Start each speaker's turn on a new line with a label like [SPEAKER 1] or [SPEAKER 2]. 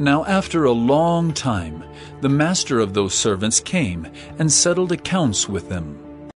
[SPEAKER 1] Now after a long time, the master of those servants came and settled accounts with them.